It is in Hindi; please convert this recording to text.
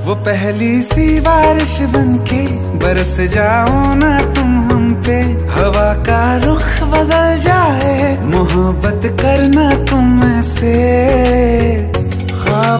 वो पहली सी बारिश बनके बरस जाओ ना तुम हम पे, हवा का रुख बदल जाए, मोहब्बत करना तुम से।